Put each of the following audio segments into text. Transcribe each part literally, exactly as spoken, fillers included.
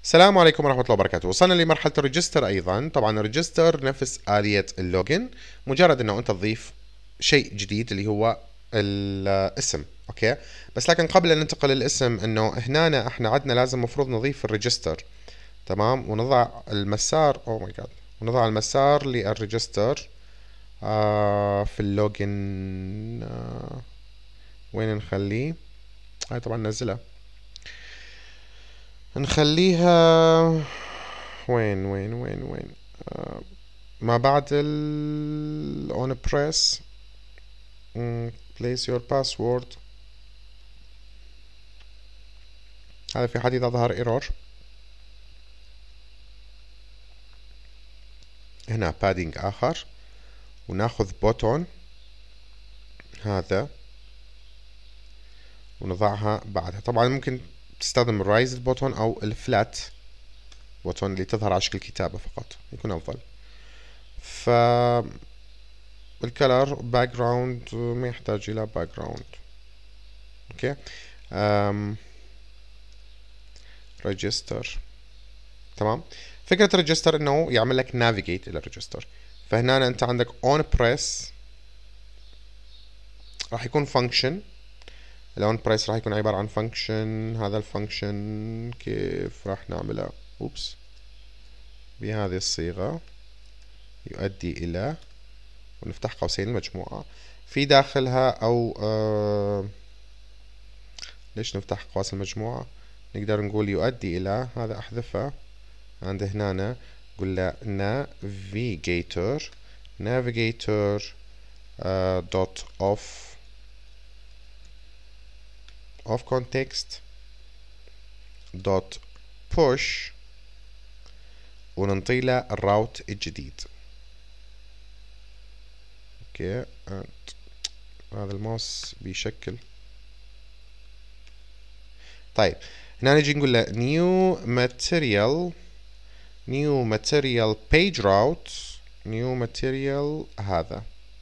السلام عليكم ورحمة الله وبركاته. وصلنا لمرحلة الريجستر أيضا. طبعا الريجستر نفس آلية اللوجن، مجرد أنه أنت تضيف شيء جديد اللي هو الاسم. أوكي، بس لكن قبل أن ننتقل للاسم، أنه هنا احنا عندنا لازم مفروض نضيف الريجستر. تمام، ونضع المسار أو ماي جاد ونضع المسار للريجستر آه في اللوجن. آه وين نخليه؟ هاي طبعا ننزلها، نخليها وين وين وين وين آه ما بعد ال on press mm, place your password. هذا في حديث ظهر ايرور. هنا بادينج اخر، وناخذ بوتون هذا ونضعها بعدها. طبعا ممكن تستخدم الرايز بوتون او الفلات بوتون اللي تظهر على شكل كتابة فقط، يكون افضل. ف الكلر باك جراوند ما يحتاج الى باك جراوند. اوكي، أم ريجستر. تمام، فكرة الريجستر انه يعمل لك نافيجيت الى الريجستر. فهنا انت عندك اون بريس راح يكون فانكشن. الاون بريس راح يكون عبارة عن فانكشن. هذا الفانكشن كيف راح نعملها؟ اوبس، بهذه الصيغة يؤدي الى، ونفتح قوسين المجموعة في داخلها او آه ليش نفتح قوس المجموعة؟ نقدر نقول يؤدي الى، هذا احذفها عند هنا، قلنا navigator navigator uh, dot of of context dot push، وننطي له الراوت الجديد. اوكي، هذا الماوس بيشكل. طيب هنا نجي نقول له new material new material page route new material. هذا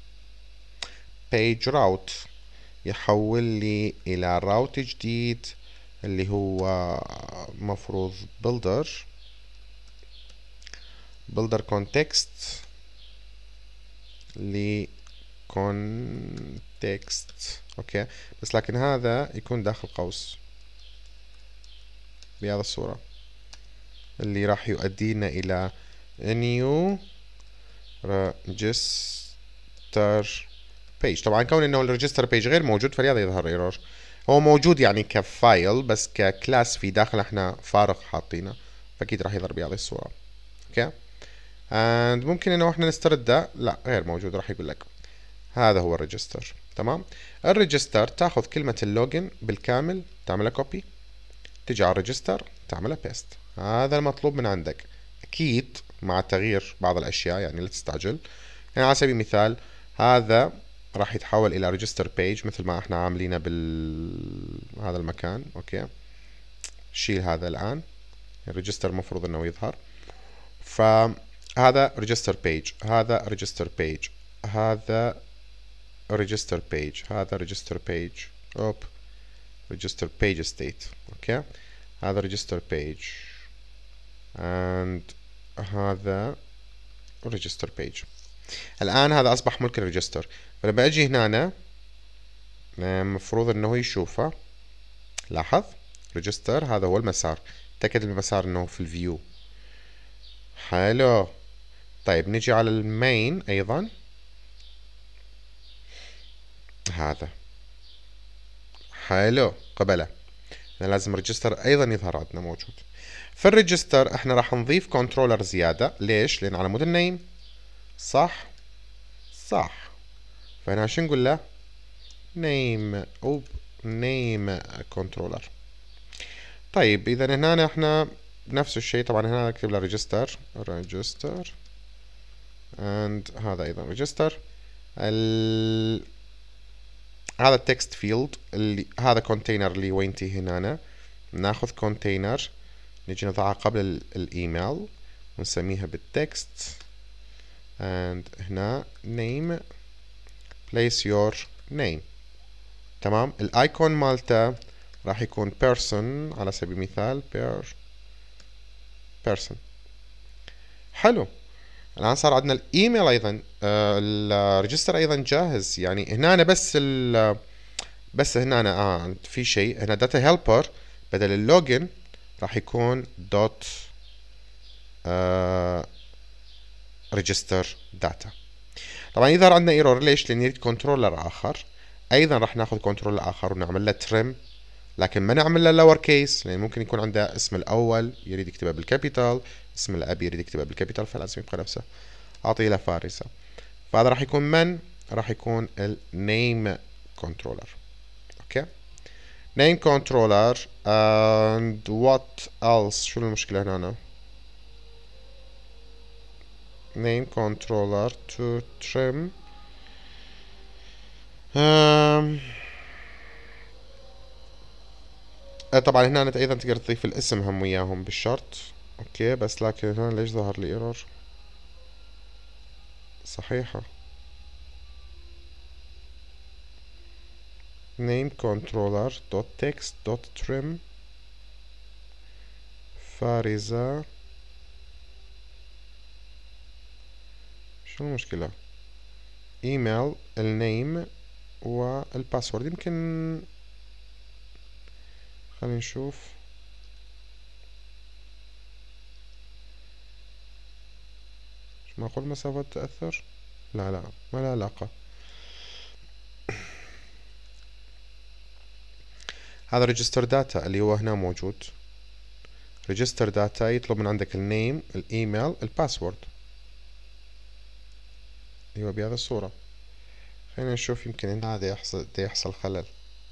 page route يحول لي الى راوت جديد اللي هو مفروض builder builder context ل context. اوكي، بس لكن هذا يكون داخل قوس بهذا الصورة، اللي راح يؤدينا الى new register page. طبعا كون انه الريجستر بيج غير موجود فلهذا يظهر ايرور. هو موجود يعني كفايل، بس ككلاس في داخل احنا فارغ حاطينه، فاكيد راح يظهر بهذه الصورة. اوكي، and ممكن انه احنا نسترده، لا غير موجود، راح يقول لك هذا هو الريجستر. تمام، الريجستر تاخذ كلمة اللوجن بالكامل تعملها كوبي، تجي على الريجستر تعملها بيست. هذا المطلوب من عندك، اكيد مع تغيير بعض الاشياء، يعني لا تستعجل. يعني على سبيل المثال هذا راح يتحول الى ريجستر بيج مثل ما احنا عاملينه بال هذا المكان. اوكي، شيل هذا الان، الريجستر المفروض انه يظهر. فهذا ريجستر بيج، هذا ريجستر بيج، هذا ريجستر بيج، هذا ريجستر بيج، اوب ريجستر بيج ستيت. اوكي، هذا ريجستر بيج and هذا ريجستر بيج. الآن هذا أصبح ملك الريجستر، فلما أجي هنا المفروض أنه يشوفه. لاحظ ريجستر هذا هو المسار، تأكد المسار أنه في الفيو. حلو. طيب نجي على المين أيضا، هذا حلو قبله، لازم ريجستر أيضا يظهر عندنا موجود. في الريجستر احنا راح نضيف كنترولر زيادة. ليش؟ لأن على مود النيم. صح صح. فهنا شو نقول له؟ name او name controller. طيب اذا هنا احنا نفس الشيء. طبعا هنا نكتب له register register and هذا ايضا register. ال... هذا التكست فيلد اللي هذا كونتينر اللي وينتي هنا، ناخذ كونتينر نجي نضعها قبل ال... الايميل ونسميها بالتكست and هنا name place your name. تمام، الايكون مالته راح يكون person على سبيل المثال person. حلو. الآن صار عندنا الإيميل أيضا، آه الريجستر أيضا جاهز. يعني هنا أنا بس ال بس هنا أنا آه في شيء هنا داتا هيلبر بدل اللوجن راح يكون دوت آه ريجستر داتا. طبعا يظهر عندنا ايرور ليش؟ لان نريد كنترولر اخر. ايضا راح ناخذ كنترولر اخر ونعمل له تريم، لكن ما نعمل له لور كيس، لان ممكن يكون عنده اسم الاول يريد يكتبه بالكابيتال، اسم الاب يريد يكتبه بالكابيتال، فلازم يبقى نفسه. اعطي له فارسه. فهذا راح يكون من؟ راح يكون النيم كنترولر. اوكي، نيم كنترولر. and what else؟ شو المشكله هنا؟ name controller to trim. um, طبعا هنا انت ايضا تقدر تضيف الاسم هم وياهم بالشرط. اوكي، بس لكن هنا ليش ظهر لي ايرور؟ صحيحة. name controller dot text dot trim فارزة. شو المشكلة؟ ايميل، النيم والباسورد. يمكن خلينا نشوف. مش معقول مسافة تأثر؟ لا لا، ما لا علاقة. هذا ريجستر داتا اللي هو هنا موجود. ريجستر داتا يطلب من عندك النيم، الايميل، الباسورد. ايوه بهذه الصورة. خلينا نشوف، يمكن هنا هذا يحصل ده يحصل خلل.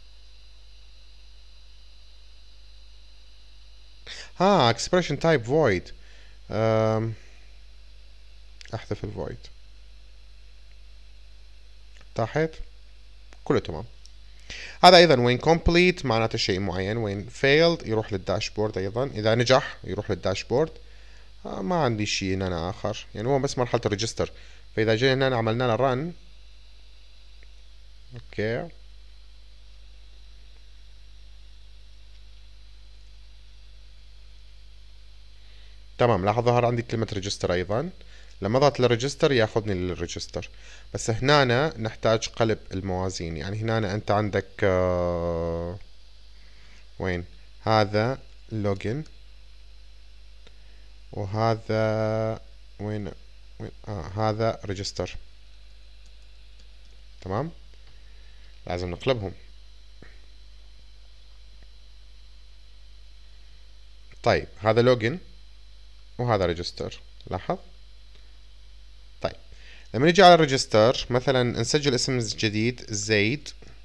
ها expression type void. أم، احذف الفويد. تحت كله تمام. هذا ايضا وين complete معناته شيء معين، وين failed يروح للداشبورد. ايضا اذا نجح يروح للداشبورد. آه ما عندي شيء هنا أنا اخر، يعني هو بس مرحلة الريجستر. فاذا جينا هنا عملنا له run. اوكي، تمام. لاحظ ظهر عندي كلمة ريجستر ايضا. لما اضغط للريجستر ياخذني للريجستر. بس هنا نحتاج قلب الموازين. يعني هنا انت عندك آه وين هذا لوجن، وهذا وين وين آه هذا ريجستر. تمام، لازم نقلبهم. طيب هذا لوجن وهذا ريجستر، لاحظ. طيب لما نيجي على الريجستر مثلا نسجل اسم جديد زيد.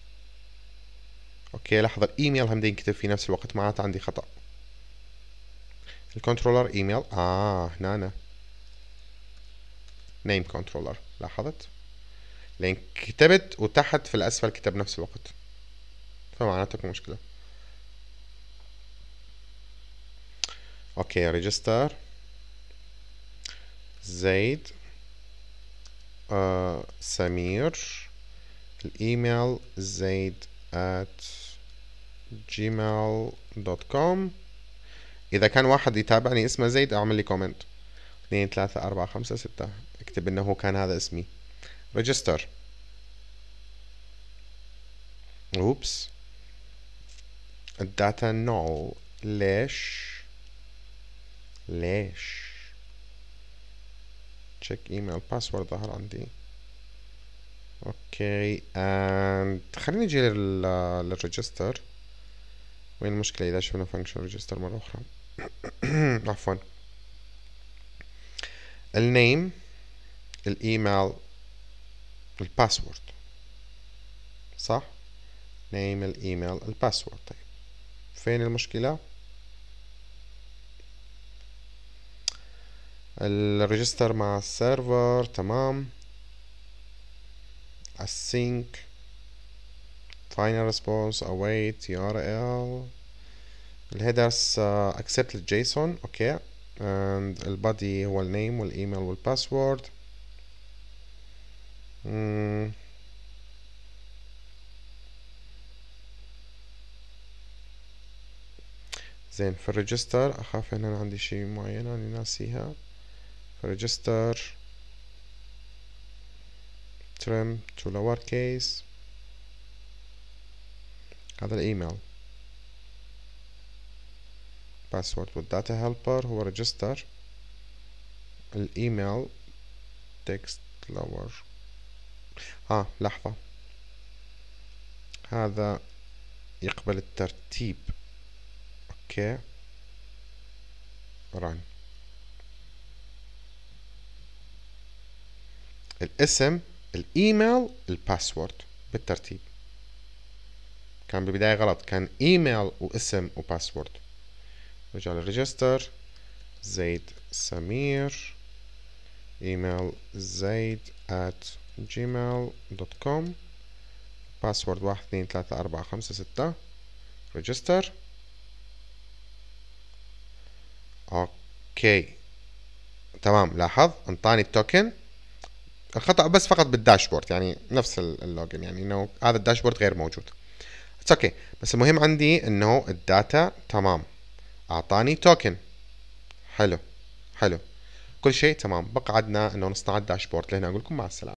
اوكي، لاحظ الايميل هم ينكتب في نفس الوقت، معناته عندي خطأ. الكنترولر ايميل اه هنا أنا. نيم كنترولر، لاحظت؟ لان كتبت وتحت في الاسفل كتب نفس الوقت، فمعناته مشكلة. اوكي، ريجستر زيد آه سمير، الايميل زيد at جيميل دوت كوم. اذا كان واحد يتابعني اسمه زيد اعمل لي كومنت. اثنين ثلاثة أربعة خمسة ستة، اكتب انه هو كان هذا اسمي. ريجستر. اوبس، الداتا نو. ليش؟ ليش؟ تشيك ايميل باسورد ظهر عندي. اوكي، اند خلينا نجي لل للريجستر. وين المشكلة اذا شفنا فانكشن ريجستر مرة اخرى؟ عفوا، النيم، الايميل، الباسورد. صح، نيم، الايميل، الباسورد. طيب فين المشكلة؟ الريجستر مع السيرفر تمام. async final response await يو ار ال. الهيدرز uh, accept الجيسون. اوكي، and البادي هو النيم والايميل والباسورد. مم. زين في الريجستر اخاف ان انا عندي شي معين انا ناسيها. في الريجستر trim to lower case، هذا الايميل. باسورد والداتا هيلبر هو ريجستر. الايميل text lower. اه لحظة، هذا يقبل الترتيب. اوكي run. الاسم، الايميل، الباسورد بالترتيب. كان بالبداية غلط، كان ايميل واسم وباسورد. نرجع للريجستر. زيد سمير، ايميل زيد at gmail دوت كوم، باسورد واحد اثنين ثلاثة أربعة خمسة ستة. ريجستر. اوكي تمام، لاحظ انطاني التوكن. الخطأ بس فقط بالداشبورد، يعني نفس اللوجن، يعني انه هذا الداشبورد غير موجود. اوكي بس المهم عندي انه الداتا تمام، اعطاني توكن. حلو حلو، كل شيء تمام. بقى عندنا انه نصنع الداشبورد. لهنا اقول لكم مع السلامة.